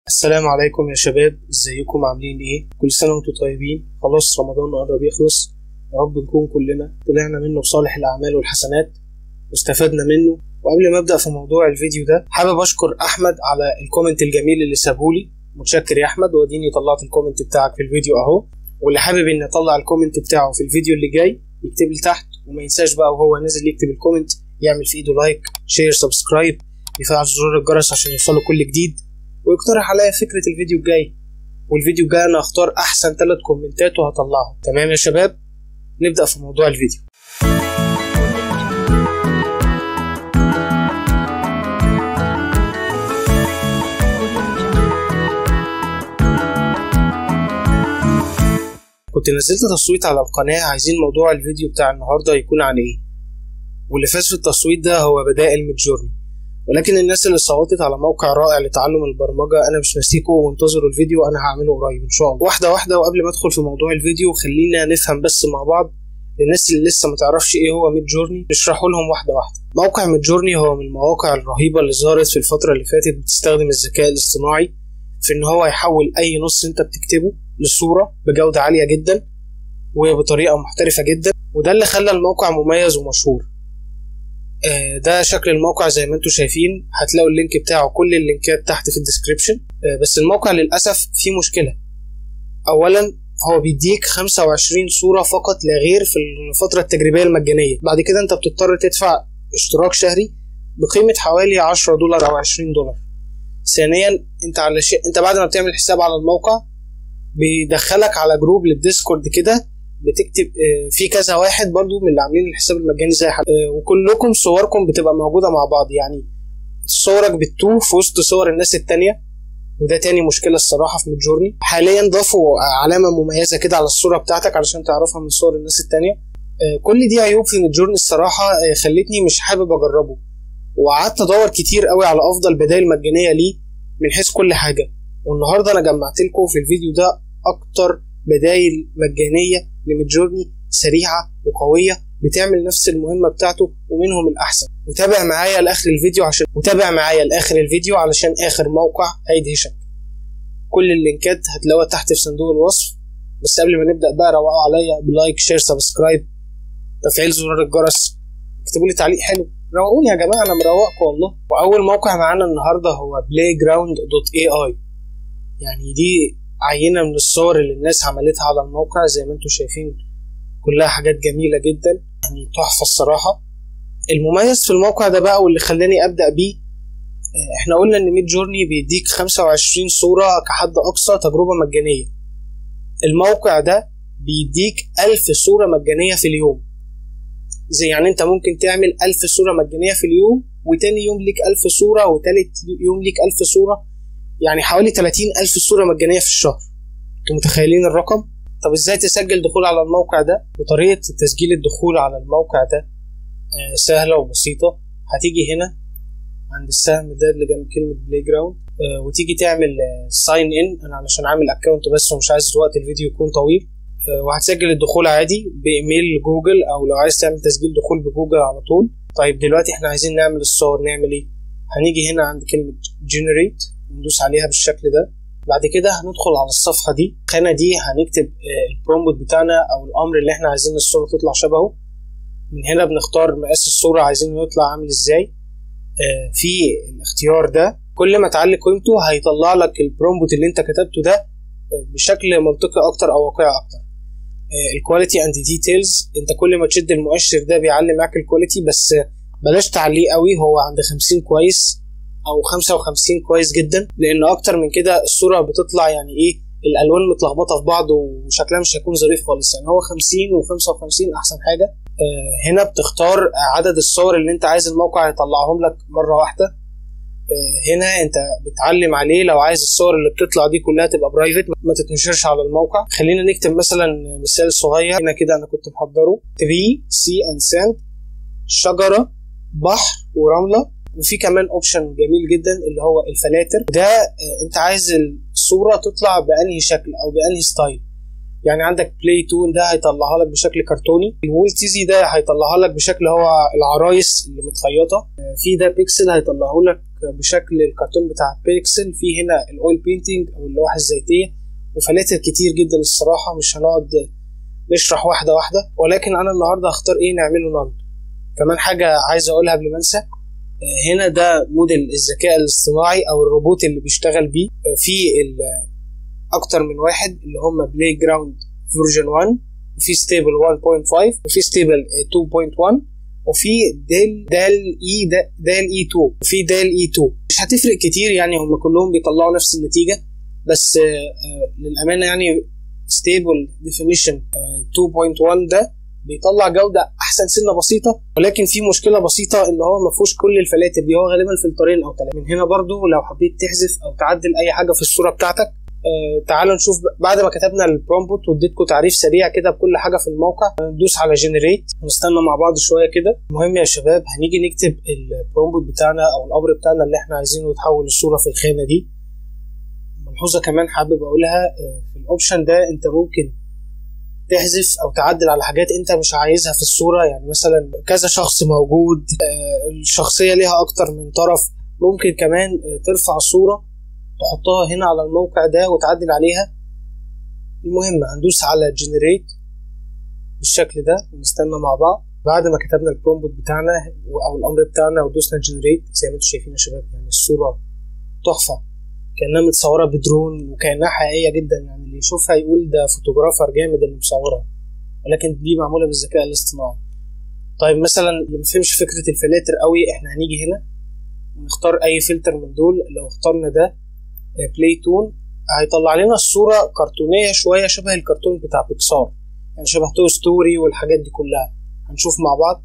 السلام عليكم يا شباب، ازيكم عاملين ايه؟ كل سنة وانتم طيبين. خلاص رمضان قرب يخلص، يا رب نكون كلنا طلعنا منه بصالح الأعمال والحسنات واستفدنا منه. وقبل ما ابدأ في موضوع الفيديو ده حابب اشكر احمد على الكومنت الجميل اللي سابهولي. متشكر يا احمد، واديني طلعت الكومنت بتاعك في الفيديو اهو. واللي حابب ان اطلع الكومنت بتاعه في الفيديو اللي جاي يكتب لي تحت، وما ينساش بقى وهو نازل يكتب الكومنت يعمل في ايده لايك شير سبسكرايب، يفعل زرار الجرس عشان يوصله كل جديد، ويقترح عليا فكرة الفيديو الجاي. والفيديو الجاي انا هختار احسن 3 كومنتات وهطلعهم. تمام يا شباب، نبدأ في موضوع الفيديو. كنت نزلت تصويت على القناة، عايزين موضوع الفيديو بتاع النهاردة يكون عن ايه، واللي فاز في التصويت ده هو بدائل ميدجورني. ولكن الناس اللي صوتت على موقع رائع لتعلم البرمجة أنا مش ناسيكم، وانتظروا الفيديو أنا هعمله قريب إن شاء الله. واحدة واحدة، وقبل ما أدخل في موضوع الفيديو خلينا نفهم بس مع بعض للناس اللي لسه متعرفش إيه هو ميدجورني، نشرحه لهم واحدة واحدة. موقع ميدجورني هو من المواقع الرهيبة اللي ظهرت في الفترة اللي فاتت، بتستخدم الذكاء الاصطناعي في إن هو يحول أي نص أنت بتكتبه لصورة بجودة عالية جدا وبطريقة محترفة جدا، وده اللي خلى الموقع مميز ومشهور. ده شكل الموقع زي ما انتم شايفين، هتلاقوا اللينك بتاعه، كل اللينكات تحت في الديسكريبشن. بس الموقع للأسف فيه مشكلة. أولا هو بيديك 25 صورة فقط لا غير في الفترة التجريبية المجانية، بعد كده انت بتضطر تدفع اشتراك شهري بقيمة حوالي $10 أو $20. ثانيا انت بعد ما بتعمل حساب على الموقع بيدخلك على جروب للديسكورد كده، بتكتب في كذا واحد برضو من اللي عاملين الحساب المجاني زي وكلكم صوركم بتبقى موجودة مع بعض، يعني صورك بتتوه في وسط صور الناس التانية، وده تاني مشكلة الصراحة في ميدجورني. حاليا ضافوا علامة مميزة كده على الصورة بتاعتك علشان تعرفها من صور الناس التانية. كل دي عيوب في ميدجورني الصراحة خلتني مش حابب أجربه، وقعدت أدور كتير قوي على أفضل بدائل مجانية ليه من حيث كل حاجة. والنهاردة أنا جمعت لكم في الفيديو ده أكتر بدائل مجانية لميدجورني سريعة وقوية بتعمل نفس المهمة بتاعته ومنهم الأحسن. وتابع معايا لآخر الفيديو علشان آخر موقع هيدهشك. كل اللينكات هتلاقوها تحت في صندوق الوصف. بس قبل ما نبدأ بقى روقوا عليا بلايك شير سبسكرايب تفعيل زرار الجرس، اكتبوا لي تعليق حلو، روقوني يا جماعة، أنا مروقكم والله. وأول موقع معانا النهاردة هو playground.ai. يعني دي عينة من الصور اللي الناس عملتها على الموقع زي ما انتم شايفين، كلها حاجات جميلة جدا، يعني تحفة الصراحة. المميز في الموقع ده بقى واللي خلاني أبدأ بيه، احنا قلنا ان ميدجورني بيديك 25 صورة كحد أقصى تجربة مجانية. الموقع ده بيديك 1000 صورة مجانية في اليوم. زي يعني انت ممكن تعمل 1000 صورة مجانية في اليوم، وتاني يوم ليك 1000 صورة، وتالت يوم ليك 1000 صورة، يعني حوالي 30,000 صورة مجانية في الشهر. انتوا متخيلين الرقم؟ طب ازاي تسجل دخول على الموقع ده؟ وطريقة تسجيل الدخول على الموقع ده سهلة وبسيطة. هتيجي هنا عند السهم ده اللي جنب كلمة بلاي جراوند، وتيجي تعمل ساين ان. انا علشان عامل اكونت بس ومش عايز وقت الفيديو يكون طويل، وهتسجل الدخول عادي بايميل جوجل، او لو عايز تعمل تسجيل دخول بجوجل على طول. طيب دلوقتي احنا عايزين نعمل الصور، نعمل ايه؟ هنيجي هنا عند كلمة جنريت، ندوس عليها بالشكل ده. بعد كده هندخل على الصفحة دي، الخانة دي هنكتب البرومبت بتاعنا او الامر اللي احنا عايزين الصورة تطلع شبهه. من هنا بنختار مقاس الصورة عايزينه يطلع عامل ازاي. في الاختيار ده كل ما تعلي قيمته هيطلع لك البرومبت اللي انت كتبته ده بشكل منطقي اكتر او واقعي اكتر. الكواليتي اند ديتيلز، انت كل ما تشد المؤشر ده بيعلي معاك الكواليتي، بس بلاش تعليه قوي، هو عند 50 كويس او 55 كويس جدا، لان اكتر من كده الصورة بتطلع يعني ايه، الالوان متلخبطة في بعض وشكلها مش هيكون ظريف خالص. يعني هو 50 و55 احسن حاجة. هنا بتختار عدد الصور اللي انت عايز الموقع يطلعهم لك مرة واحدة. هنا انت بتعلم عليه لو عايز الصور اللي بتطلع دي كلها تبقى برايفت، ما تتنشرش على الموقع. خلينا نكتب مثلا مثال صغير هنا كده انا كنت محضره: tree sea and sand، شجرة بحر ورملة. وفي كمان اوبشن جميل جدا اللي هو الفلاتر، ده انت عايز الصورة تطلع بأنهي شكل او بأنهي ستايل. يعني عندك بلاي تون ده هيطلعها لك بشكل كرتوني، الوول تيزي ده هيطلعها لك بشكل هو العرايس اللي متخيطه، في ده بيكسل هيطلعه لك بشكل الكرتون بتاع بيكسل، في هنا الاويل بينتنج او اللوحه الزيتيه، وفلاتر كتير جدا الصراحه، مش هنقعد نشرح واحده واحده، ولكن انا النهارده هختار ايه نعمله ناند. كمان حاجه عايز اقولها قبل ما انسى، هنا ده موديل الذكاء الاصطناعي او الروبوت اللي بيشتغل بيه، في اكتر من واحد اللي هم بلاي جراوند فيرجن 1، وفي ستيبل 1.5، وفي ستيبل 2.1، وفي دال اي 2، وفي دال اي 2. مش هتفرق كتير يعني، هم كلهم بيطلعوا نفس النتيجه، بس للامانه يعني ستيبل ديفينيشن 2.1 ده بيطلع جوده احسن سنه بسيطه، ولكن في مشكله بسيطه ان هو ما فيهوش كل الفلاتر دي، هو غالبا فلترين او 3. من هنا برضو لو حبيت تحذف او تعدل اي حاجه في الصوره بتاعتك، تعالوا نشوف. بعد ما كتبنا البرومبت واديتكم تعريف سريع كده بكل حاجه في الموقع، ندوس على جنريت ونستنى مع بعض شويه كده. المهم يا شباب، هنيجي نكتب البرومبت بتاعنا او الامر بتاعنا اللي احنا عايزينه يتحول الصوره في الخانه دي. ملحوظه كمان حابب اقولها، في الاوبشن ده انت ممكن تحذف او تعدل على حاجات انت مش عايزها في الصوره، يعني مثلا كذا شخص موجود، الشخصيه ليها اكتر من طرف، ممكن كمان ترفع صوره تحطها هنا على الموقع ده وتعدل عليها. المهم هندوس على جنريت بالشكل ده ونستنى مع بعض. بعد ما كتبنا البرومبت بتاعنا او الامر بتاعنا ودوسنا جنريت، زي ما انتم شايفين يا شباب، يعني الصوره تحفه، كانها متصوره بدرون وكانها حقيقيه جدا، يعني اللي يشوفها يقول ده فوتوغرافر جامد اللي مصورها، ولكن دي معموله بالذكاء الاصطناعي. طيب مثلا اللي ما فهمش فكره الفلاتر قوي، احنا هنيجي هنا ونختار اي فلتر من دول. لو اخترنا ده بلاي تون، هيطلع لنا الصوره كرتونيه شويه شبه الكرتون بتاع بيكسار، يعني شبه توي ستوري والحاجات دي كلها. هنشوف مع بعض.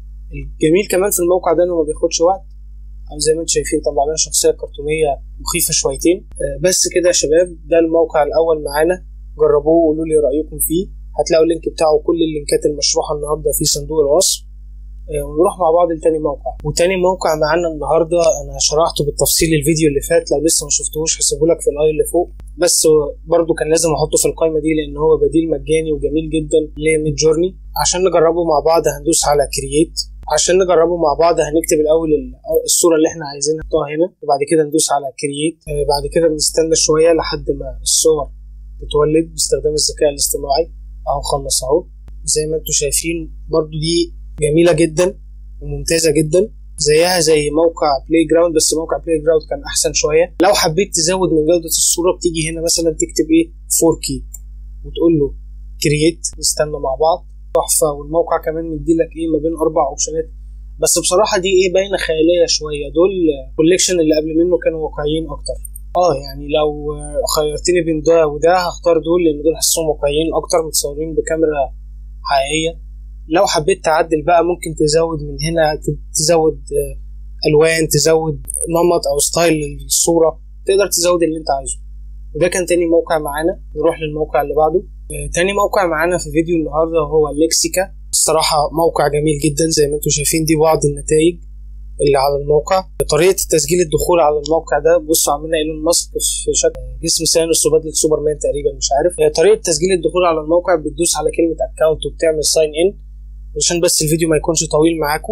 الجميل كمان في الموقع ده انه ما بياخدش وقت، او زي ما انتم شايفين طلع لنا شخصيه كرتونيه مخيفه شويتين. بس كده يا شباب، ده الموقع الاول معانا، جربوه وقولوا لي رايكم فيه. هتلاقوا اللينك بتاعه وكل اللينكات المشروحه النهارده في صندوق الوصف. ونروح مع بعض لتاني موقع. وتاني موقع معانا النهارده انا شرحته بالتفصيل الفيديو اللي فات، لو لسه ما شفتوش هسيبهولك في الاي اللي فوق، بس برضو كان لازم احطه في القائمه دي لان هو بديل مجاني وجميل جدا لميد جورني. عشان نجربه مع بعض هندوس على كرييت. عشان نجربه مع بعض هنكتب الاول الصوره اللي احنا عايزين نحطها هنا، وبعد كده ندوس على كرييت. بعد كده بنستنى شويه لحد ما الصور تتولد باستخدام الذكاء الاصطناعي. اهو خلص اهو، زي ما انتم شايفين. برضو دي جميله جدا وممتازه جدا، زيها زي موقع بلاي جراوند، بس موقع بلاي جراوند كان احسن شويه. لو حبيت تزود من جوده الصوره بتيجي هنا مثلا تكتب ايه 4K وتقول له كرييت. نستنى مع بعض. تحفه. والموقع كمان مديلك ايه ما بين 4 اوبشنات، بس بصراحه دي ايه باينه خياليه شويه. دول كوليكشن اللي قبل منه كانوا واقعيين اكتر. يعني لو خيرتني بين ده وده هختار دول، لان دول حاسسهم واقعيين اكتر، متصورين بكاميرا حقيقيه. لو حبيت تعدل بقى ممكن تزود من هنا، تزود الوان، تزود نمط او ستايل للصوره، تقدر تزود اللي انت عايزه. وده كان تاني موقع معانا. نروح للموقع اللي بعده. تاني موقع معانا في فيديو النهارده هو ليكسيكا. الصراحه موقع جميل جدا، زي ما انتم شايفين دي بعض النتائج اللي على الموقع. طريقه تسجيل الدخول على الموقع ده، بصوا عاملين ايلون ماسك في شكل جسم سانوس وبدله سوبرمان تقريبا، مش عارف. طريقه تسجيل الدخول على الموقع، بتدوس على كلمه اكونت وبتعمل ساين ان، عشان بس الفيديو ما يكونش طويل معاكم.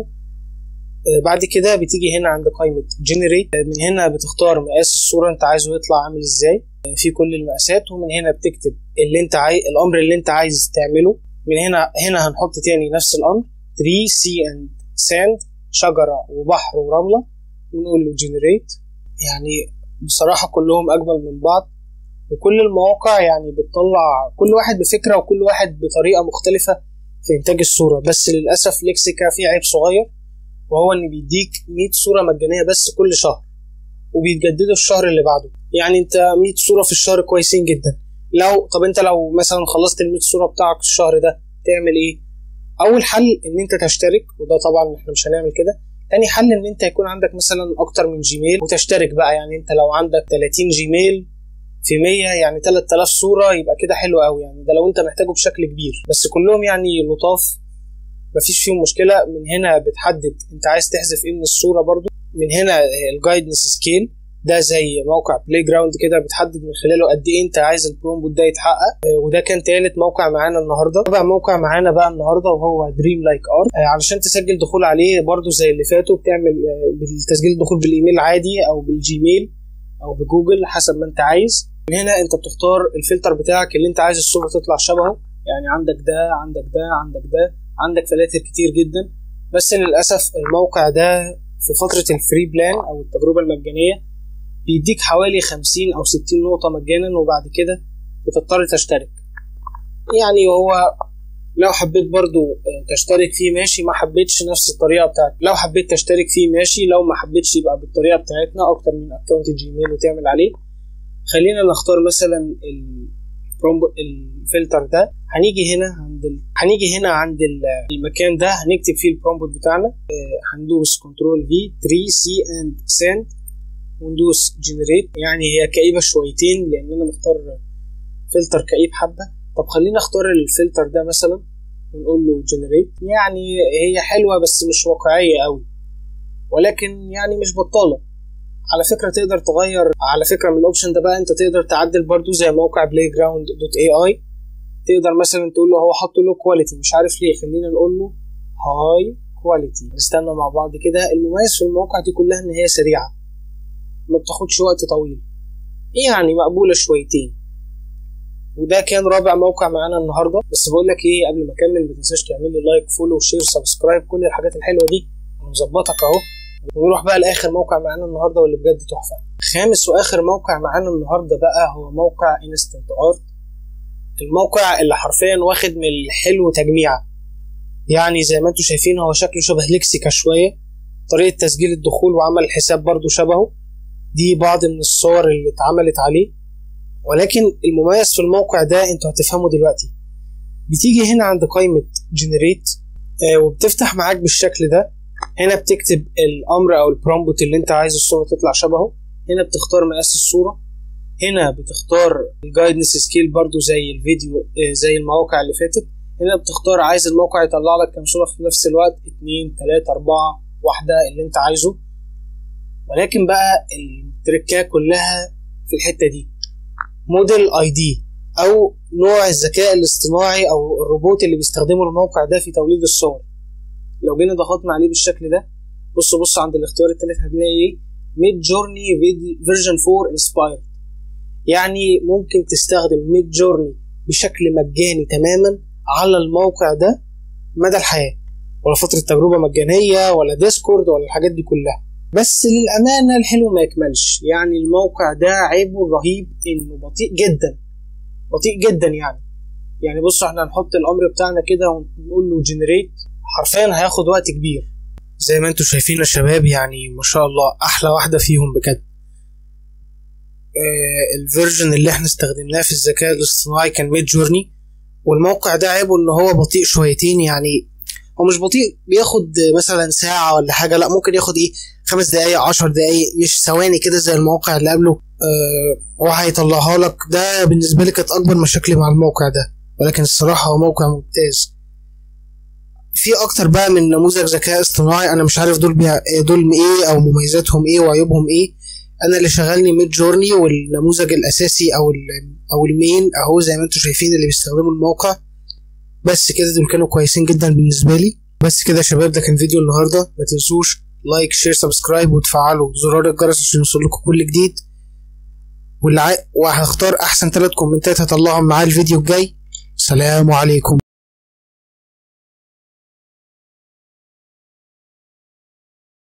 بعد كده بتيجي هنا عند قائمة جنريت. من هنا بتختار مقاس الصورة انت عايزه يطلع عامل ازاي، في كل المقاسات. ومن هنا بتكتب اللي انت الامر اللي انت عايز تعمله. من هنا هنحط تاني نفس الامر 3 sea and sand، شجرة وبحر ورملة، ونقول له جنريت. يعني بصراحة كلهم اجمل من بعض، وكل المواقع يعني بتطلع كل واحد بفكرة وكل واحد بطريقة مختلفة في انتاج الصورة. بس للأسف ليكسيكا فيه عيب صغير، وهو ان بيديك 100 صورة مجانية بس كل شهر، وبيتجددوا الشهر اللي بعده. يعني انت 100 صورة في الشهر كويسين جدا. طب انت لو مثلا خلصت ال 100 صورة بتاعك الشهر ده تعمل ايه؟ اول حل ان انت تشترك، وده طبعا احنا مش هنعمل كده. تاني حل ان انت يكون عندك مثلا اكتر من جيميل وتشترك بقى. يعني انت لو عندك 30 جيميل في 100 يعني 3000 صورة، يبقى كده حلو قوي. يعني ده لو انت محتاجه بشكل كبير، بس كلهم يعني لطاف مفيش فيهم مشكلة. من هنا بتحدد انت عايز تحذف ايه من الصورة برضو. من هنا الجايدنس سكيل، ده زي موقع بلاي جراوند كده بتحدد من خلاله قد ايه انت عايز البرومبت ده يتحقق. وده كان تالت موقع معانا النهارده. رابع موقع معانا بقى النهارده وهو دريم لايك ارت. علشان تسجل دخول عليه برضو زي اللي فاتوا بتعمل بالتسجيل الدخول بالايميل العادي او بالجيميل او بجوجل حسب ما انت عايز. من هنا انت بتختار الفلتر بتاعك اللي انت عايز الصورة تطلع شبهه، يعني عندك ده عندك ده عندك ده، عندك فلاتر كتير جدا. بس للأسف الموقع ده في فترة الفري بلان او التجربة المجانية بيديك حوالي 50 او 60 نقطة مجانا، وبعد كده بتضطر تشترك. يعني هو لو حبيت برضو تشترك فيه ماشي، ما حبيتش نفس الطريقة بتاعتك. لو حبيت تشترك فيه ماشي، لو ما حبيتش يبقى بالطريقة بتاعتنا اكتر من اكونت جيميل وتعمل عليه. خلينا نختار مثلا الفلتر ده. هنيجي هنا عند المكان ده هنكتب فيه البرومبت بتاعنا. هندوس كنترول في 3 سي اند سند وندوس جنريت. يعني هي كئيبة شويتين لان انا مختار فلتر كئيب حبة. طب خلينا اختار الفلتر ده مثلا ونقول له جنريت. يعني هي حلوة بس مش واقعية قوي، ولكن يعني مش بطالة. على فكرة تقدر تغير على فكرة من الاوبشن ده بقى، انت تقدر تعدل برضو زي موقع playground.ai. تقدر مثلا تقول له، هو حط له كواليتي مش عارف ليه، خلينا نقول له هاي كواليتي. نستنى مع بعض كده. المميز في المواقع دي كلها ان هي سريعة، ما بتاخدش وقت طويل، يعني مقبولة شويتين. وده كان رابع موقع معانا النهاردة. بس بقول لك ايه، قبل ما اكمل ما تنساش تعمل لي لايك فولو شير سبسكرايب، كل الحاجات الحلوة دي انا مظبطك اهو. ونروح بقى لاخر موقع معانا النهارده واللي بجد تحفه. خامس واخر موقع معانا النهارده بقى هو موقع انستنت ارت. الموقع اللي حرفيا واخد من الحلو تجميعه. يعني زي ما انتم شايفين هو شكله شبه ليكسيكا شويه، طريقه تسجيل الدخول وعمل الحساب برضو شبهه. دي بعض من الصور اللي اتعملت عليه. ولكن المميز في الموقع ده انتوا هتفهموا دلوقتي. بتيجي هنا عند قائمه جنريت وبتفتح معاك بالشكل ده. هنا بتكتب الامر او البرومبت اللي انت عايز الصورة تطلع شبهه. هنا بتختار مقاس الصورة. هنا بتختار الجايدنس سكيل برضو زي الفيديو زي المواقع اللي فاتت. هنا بتختار عايز الموقع يطلع لك كام صورة في نفس الوقت، 2 3 4 واحدة اللي انت عايزه. ولكن بقى التركة كلها في الحتة دي. موديل اي دي او نوع الذكاء الاصطناعي او الروبوت اللي بيستخدمه الموقع ده في توليد الصور. لو جينا ضغطنا عليه بالشكل ده، بص عند الاختيار الثالث هتلاقي ايه؟ ميد جورني فيرجن 4 انسبايرد. يعني ممكن تستخدم ميد جورني بشكل مجاني تماما على الموقع ده مدى الحياة، ولا فترة تجربة مجانية ولا ديسكورد ولا الحاجات دي كلها. بس للأمانة الحلو ما يكملش. يعني الموقع ده عيبه الرهيب انه بطيء جدا يعني بص احنا هنحط الامر بتاعنا كده ونقول له جنريت، حرفيا هياخد وقت كبير زي ما انتوا شايفين يا شباب. يعني ما شاء الله احلى واحدة فيهم بجد. الفيرجن اللي احنا استخدمناه في الذكاء الاصطناعي كان ميد جورني. والموقع ده عيبه ان هو بطيء شويتين. يعني هو مش بطيء بياخد مثلا ساعة ولا حاجة، لا ممكن ياخد 5 دقايق 10 دقايق، مش ثواني كده زي الموقع اللي قبله. وهيطلعها لك. ده بالنسبة لي كانت اكبر مشاكلي مع الموقع ده، ولكن الصراحة هو موقع ممتاز. في اكتر بقى من نموذج ذكاء اصطناعي، انا مش عارف دول ايه او مميزاتهم ايه وعيوبهم ايه. انا اللي شغلني ميد جورني، والنموذج الاساسي او المين اهو زي ما انتم شايفين اللي بيستخدموا الموقع. بس كده دول كانوا كويسين جدا بالنسبه لي. بس كده يا شباب ده كان فيديو النهارده. ما تنسوش لايك شير سبسكرايب وتفعلوا زرار الجرس عشان يوصلكوا كل جديد. وهختار احسن 3 كومنتات هطلعهم معاه الفيديو الجاي. سلام عليكم.